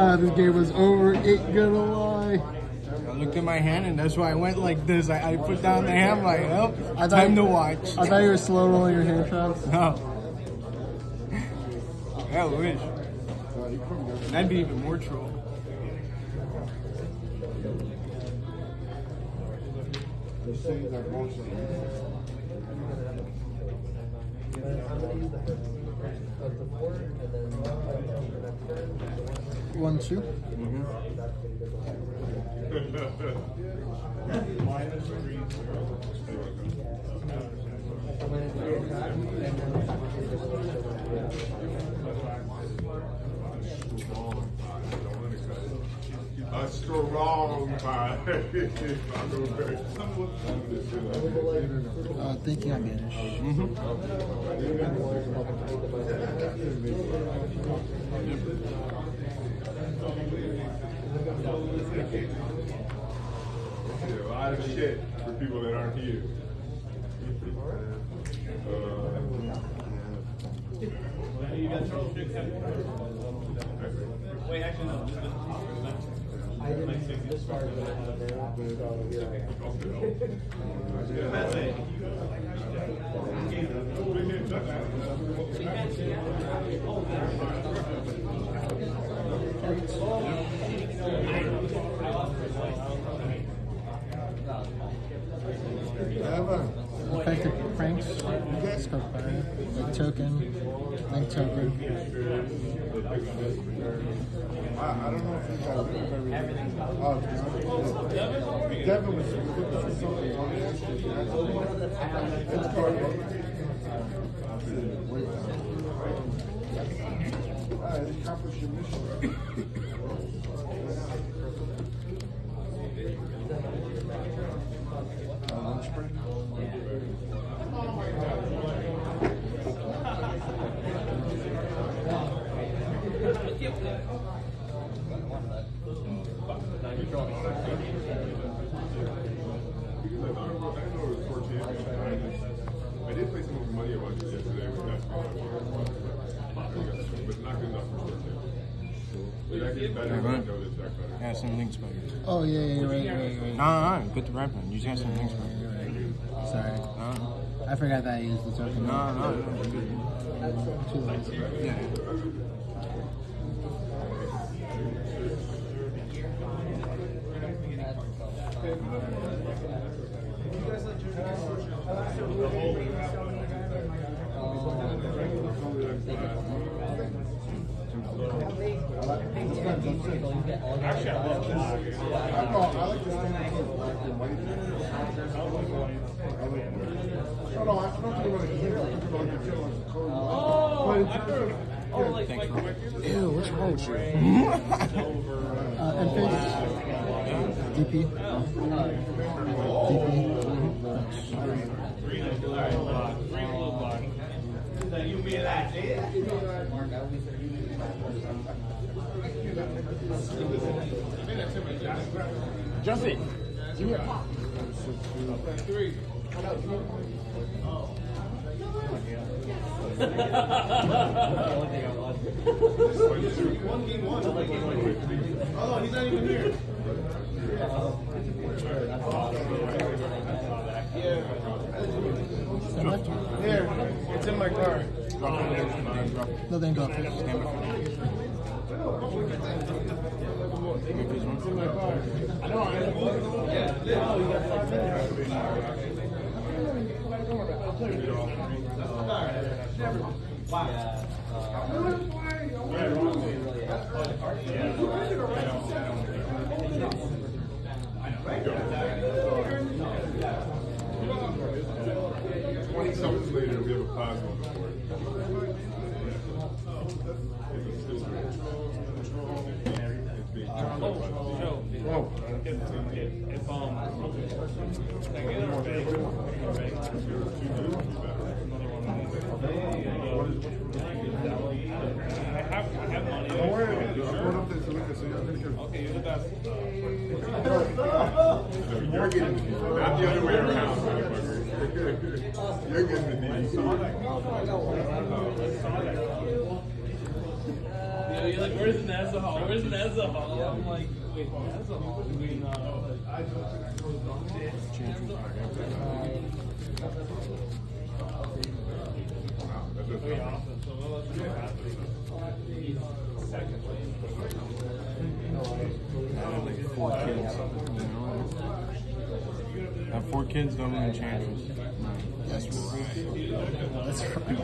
thought this game was over. Ain't gonna lie. I looked at my hand, and that's why I went like this. I put down the hand, like, oh, time to watch. I thought you were slow rolling your hand traps. No. Yeah, I wish. That'd be even more troll. One, two. A strong pie. Thinking I'm Danish. A lot of shit for people that aren't here. Wait, actually, no. I didn't this part of it. That's it. Effective pranks. Scope fire. Like token. Link token. I don't know if you got everything. Oh, Devin was looking for something on it's called. Alright, accomplish your mission. Lunch break? I did play some of money about this yesterday, but that's but not good enough for short term. But that gets better when I know this deck better. Yeah, some links better. Oh, yeah, right. No, good to rap, man. You just got some links better. Sorry. No. I forgot that I used the token. No. Too late. Yeah. Actually, I love this. I like this thing called black and white. No, I don't think about it here. I think about it here like the code. Ew, what's wrong with you? And face. DP. Justin, give me a pop. One game one. Oh, he's not even here. Here, it's in my car. No, then go. It's in my car. I know. Yeah. Oh, you got 5 minutes. Wow. Something later, we have a plasma before. Okay, you're the best. You're getting not the other way around, motherfucker. You're getting the DDC. you're like, where's Nezahal? Where's Nezahal? I'm like, wait, Nezahal? I mean, okay, awesome. So let's see what happens. He's second place. I have 4 kids, don't live in Enchantress. That's right. That's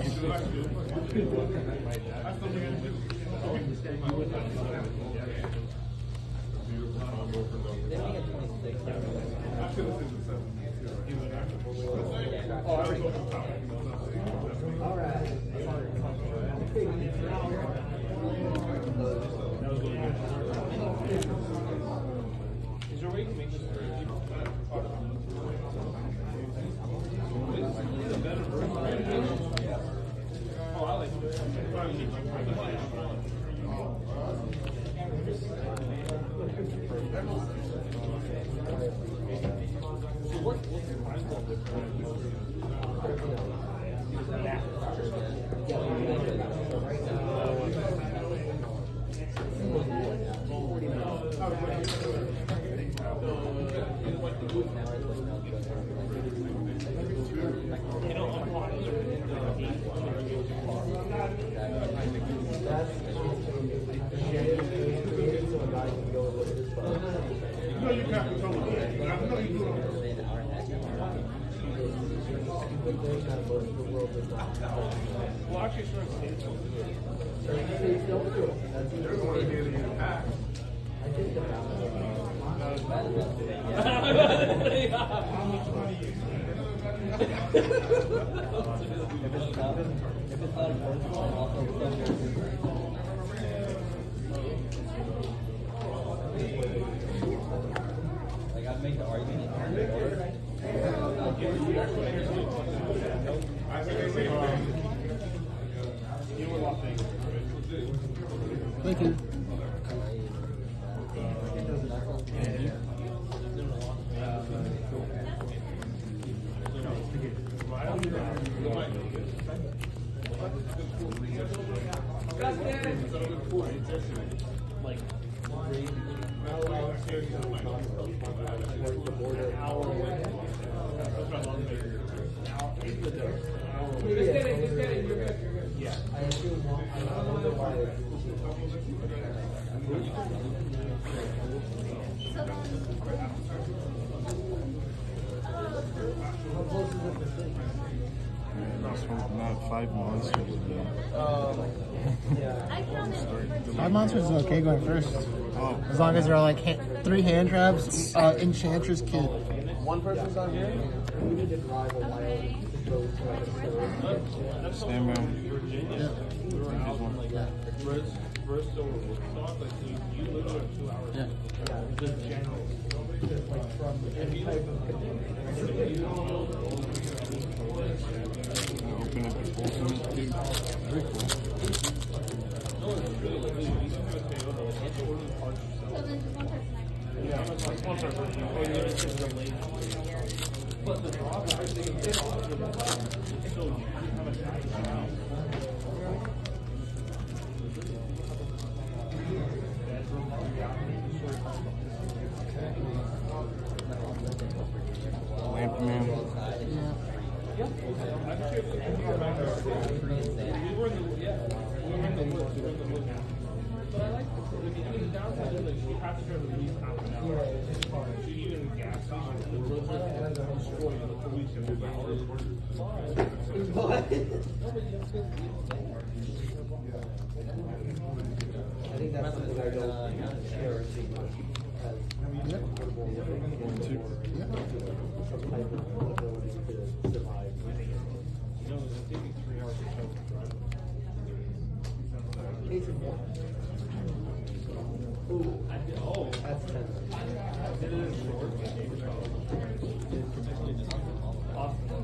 Is there a way to make this Oh, I like well, actually, sure, Like, I'd make the argument. Thank you. like, Not 5 monsters again. 5 monsters is okay going first. Oh, As long as there are like 3 hand traps, Enchantress Kid. One person's on here. stand by. Yeah. First over Woodstock, like, so you literally have 2 hours. Yeah. Just general. Open up the ultimate too. Very cool. But the drop, I think, is so you have a nice house. Lamp man. We were in the woods. But I like this. If you do the downtown village, you have to drive at least half an hour. So even gas stations, the roads are destroyed in the police in 2 hours. I think that's something I don't share too much. Yep. Yep. Some type of ability to survive. You know, it's taking 3 hours to drive. Case in point. Ooh, Oh, that's 10. it is short. Awesome.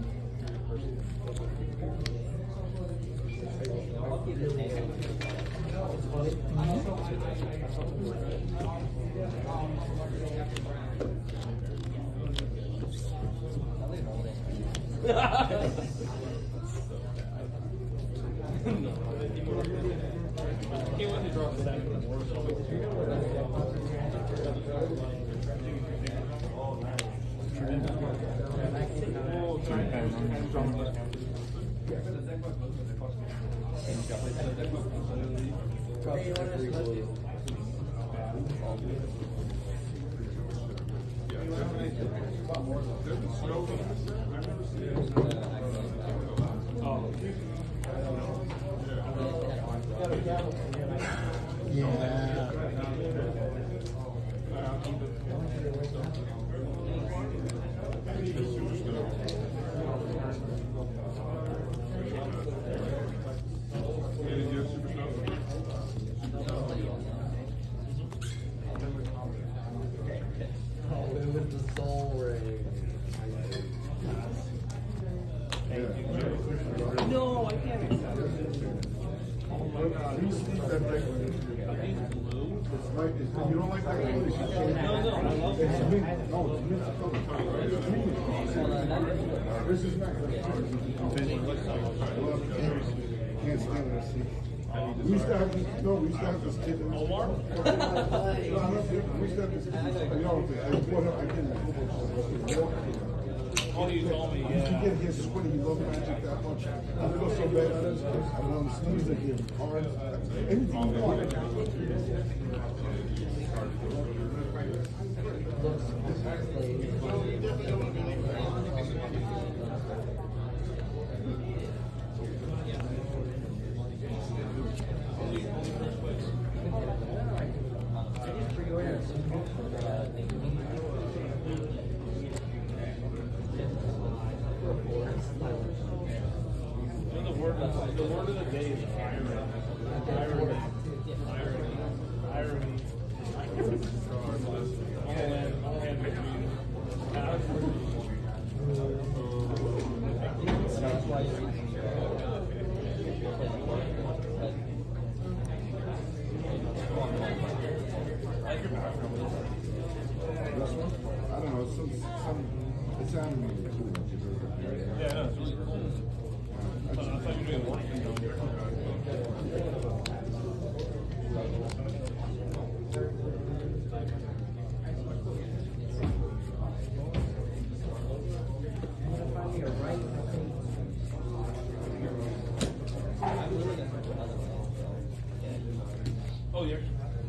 He went to drop 7. No, I can't accept it. You don't like that color? You should change it. No, I love it. It's mint. No, it's mint color. This is not good. Can't stand it. See. We used to have this. No, we used to have this kid. Omar? We used to have this kid. You know, I brought up. I didn't. Oh, you told me, You can yeah. get here sweaty. You love magic that much. I feel so bad for this. I want to sneeze at him. Arms. Anything you want. The word of the day is irony. Irony. This one? I don't know. It's animated too. Yeah, no, it's really cool. I thought you were doing work. Oh, yeah.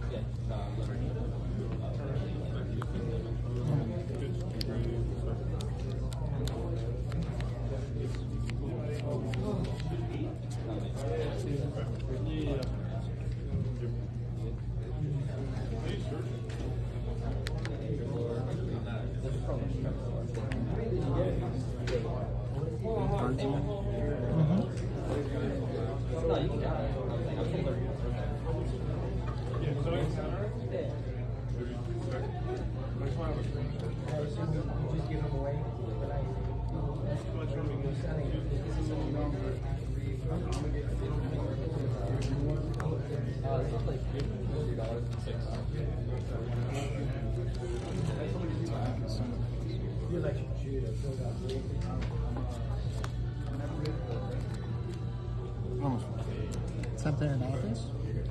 It's up there in office.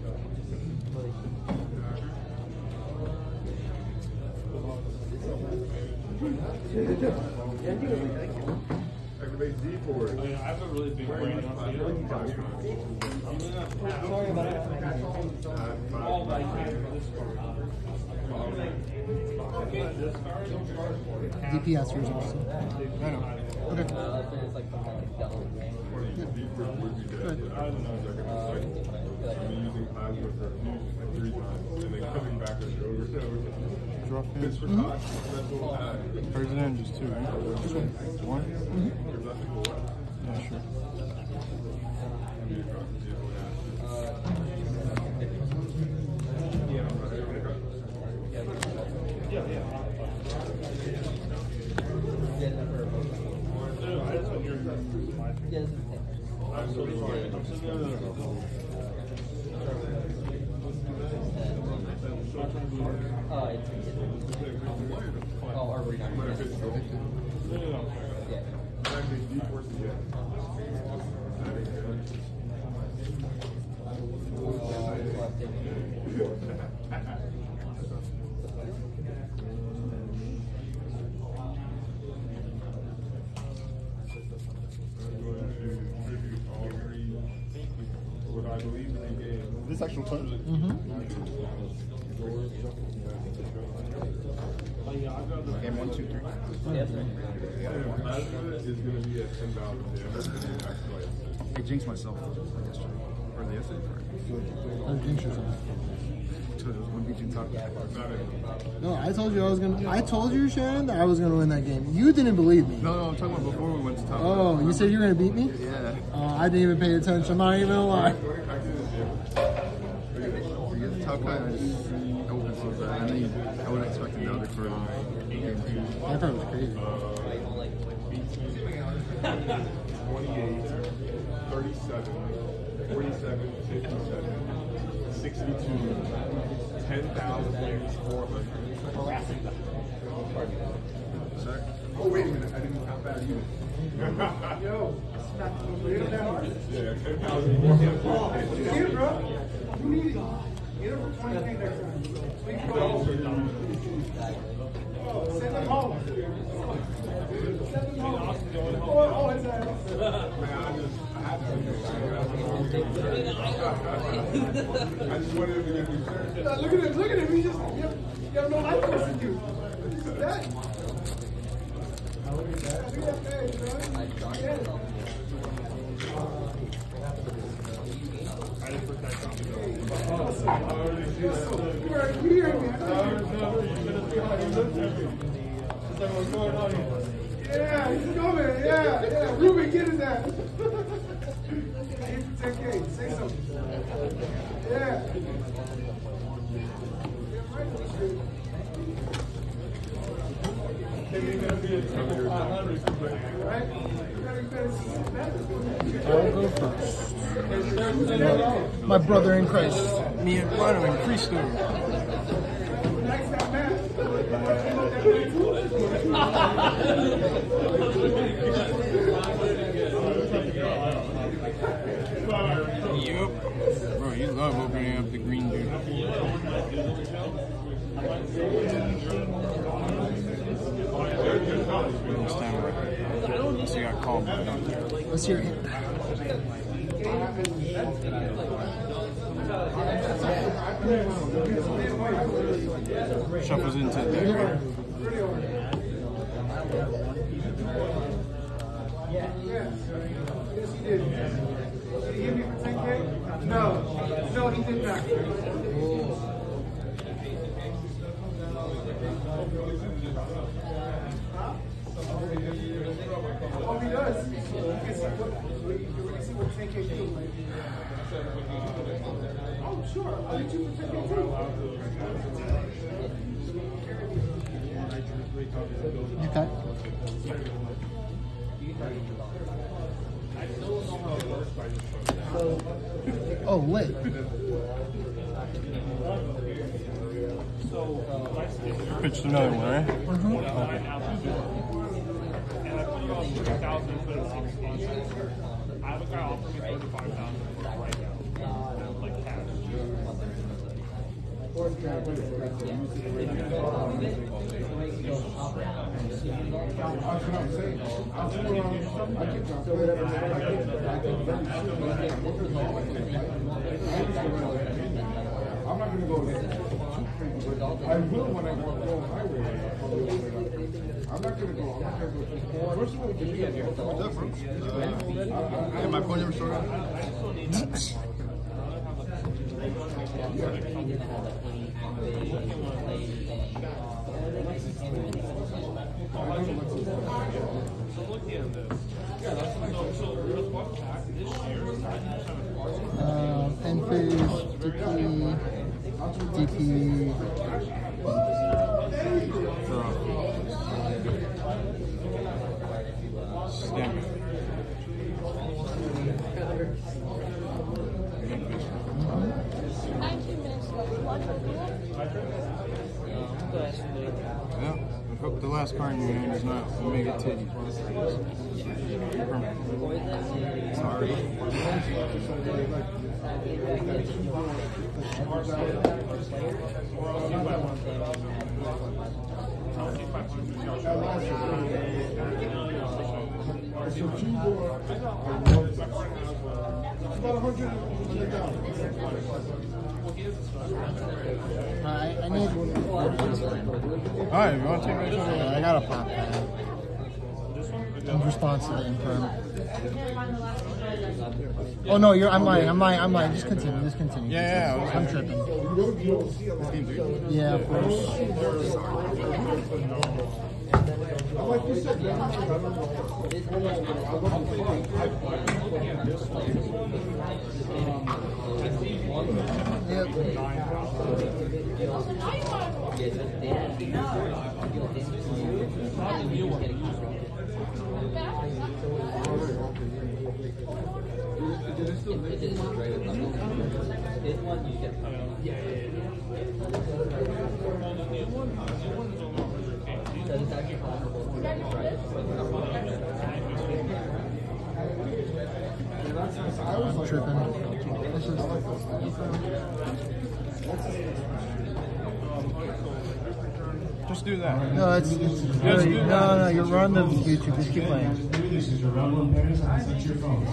Activate Z for it. I have a really big brain. I'm gonna pass all that I can for this card. DPS yours also. I know. Okay. It's like the Good. I've been using plasma for 3 times and then coming back with it over and over. Draw It's for pin. cost. That's all I had. President, just 2, right? Just one. One? There's nothing for what? Yeah, sure. I'm so sorry. I'm so This actual touch? Game 1, 2, 3. Is going to be at 10,000. I jinxed myself yesterday. Or the yesterday. I jinxed yourself. No, I told you I was gonna. I told you, Sharon, that I was gonna win that game. You didn't believe me. No, I'm talking about before we went to top. Oh, you said you were gonna beat me? Yeah. I didn't even pay attention. I'm not even gonna lie. The top guy opened so bad. I mean, I wasn't expecting the other for game 2. I thought it was crazy. 28, 37, 47, 57, 62, 10,400. Sorry. Oh, wait a minute. I didn't count that either. Yo, yeah, 10,400. Get it, bro. You need it. Get it for 20K next time. Send them home. Send them home. Oh, it's I just wanted to get these. Look at him. He just, you have no life force in you. He's just dead. Look at that face, bro. Yeah. You heard me. Yeah, he's coming. Yeah. Ruben, get his ass. Aim for 10K. Say something. Yeah. I'll go first. My brother in Christ. Me and brother in Cristo. Yep. Bro, you love opening up the green dude. So you got called. What's your hit? Shuffles into the deck. Yes, he did. Did he hit me for 10K? No, he did not. Oh, he does. You can see what 10K feels like. Oh, sure. I'll hit you for 10K too. Okay. Oh, lit. Pitched another one, right? And I put you on 3,000 for the wrong sponsor. I have a guy offering me 35,000 right now. Like cash. I'm not going to go there. I will when I go highway. I'm not going to go. First of all, can you get here? Yeah, my phone never started. Enphase, DP. Stamp it. Yeah, I hope the last card in your hand is not Omega Titty. Sorry. So two more. About 100 down. I need. Alright, you want to take me? Yeah, I got a pop that. In response to the imperm. Oh no, I'm lying. Just continue. Yeah. I'm tripping. Yeah, of course. Like you said, I'm tripping. This is Just do that. no, it's very, no. You're on the YouTube. Just keep playing. This is your level of pairs and set your phones.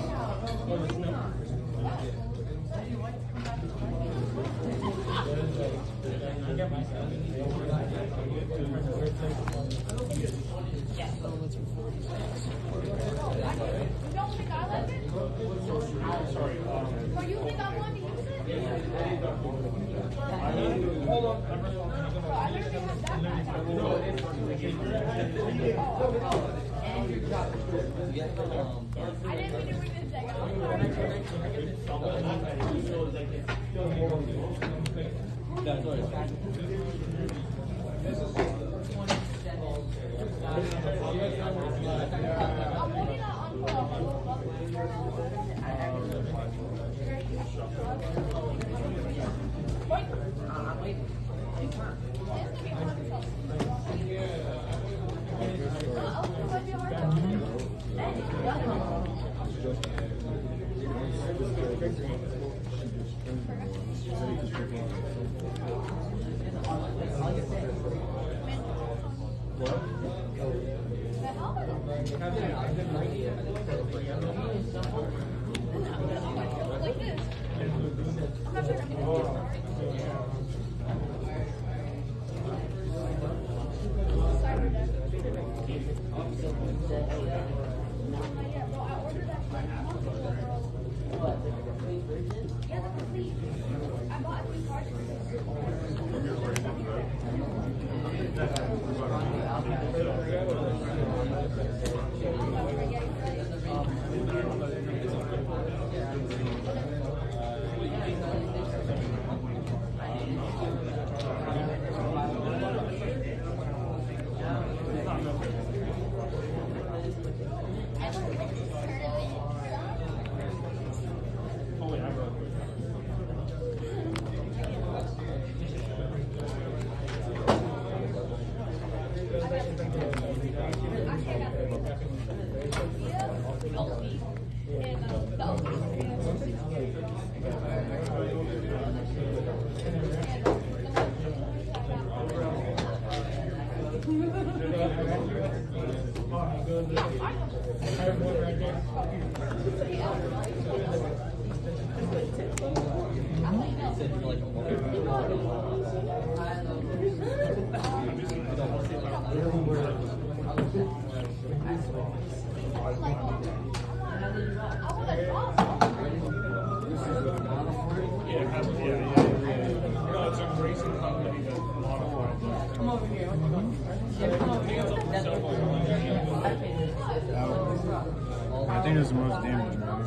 I think it's the most damage, right?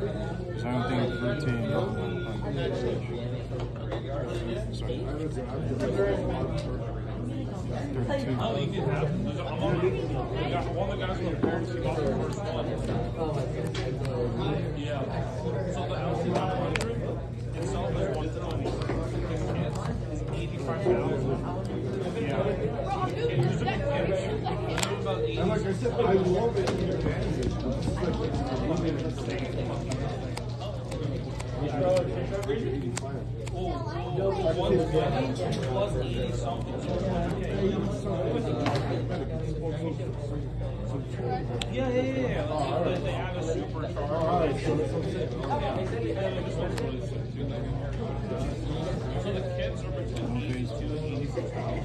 So I don't think routine. Sorry. 32. Oh, you can have them. One of the guys with the parents, he bought the first one. Yeah. So the LC 100 itself is 120. It's 85,000. Yeah. and like I said, I love it in your advantage. Plus 80 something. Yeah. Alright, so that's what I'm saying. So the kids are between 82 and 86 pounds.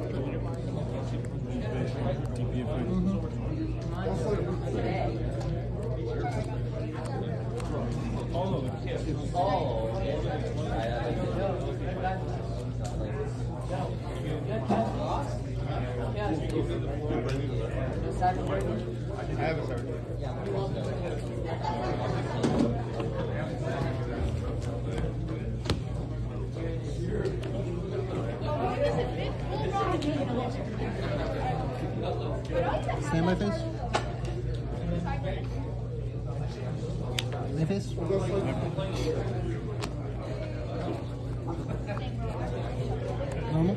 Oh no, the kids. I haven't started. Stay in my face. My face. Normal.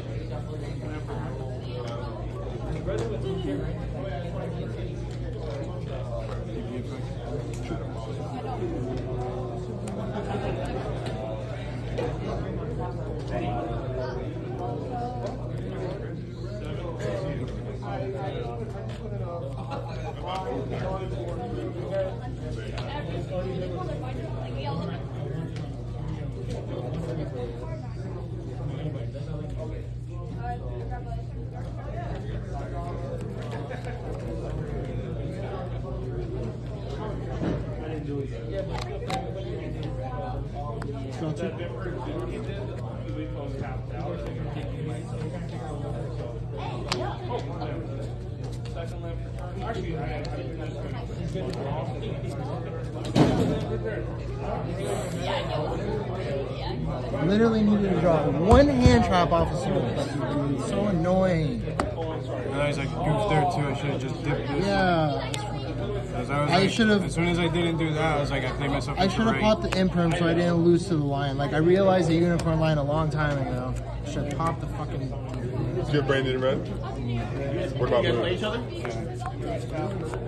Literally needed to drop one hand trap off of service. It's so annoying. And I was like, goof there too. I should have just dipped this. Yeah. I should have. As soon as I didn't do that, I was like, I played myself. I should have popped the imperm so I didn't lose to the line. Like I realized the unicorn line a long time ago. Should have popped the fucking. Is your brain in red? What about blue? Each other?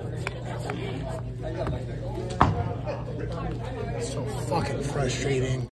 So fucking frustrating.